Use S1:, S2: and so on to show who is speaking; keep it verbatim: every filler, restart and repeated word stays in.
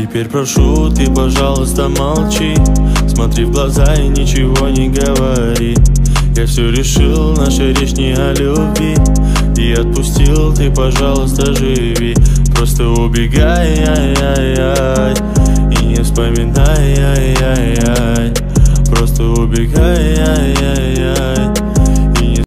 S1: Теперь прошу, ты, пожалуйста, молчи. Смотри в глаза и ничего не говори. Я все решил, наша речь не о любви. И отпустил, ты, пожалуйста, живи. Просто убегай, ай-яй-яй, и не вспоминай, ай-яй-яй. Просто убегай, ай-яй-яй.